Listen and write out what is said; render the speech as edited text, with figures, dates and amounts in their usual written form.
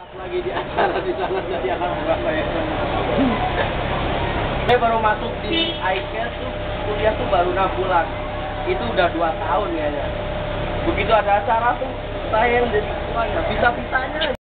Lagi di acara di sana jadi akan berapa ya? Saya baru masuk di ICAS tuh kuliah tuh baru 6 bulan. Itu udah 2 tahun kayaknya. Begitu ada acara tuh saya yang jadi ketuanya, bisa-bisanya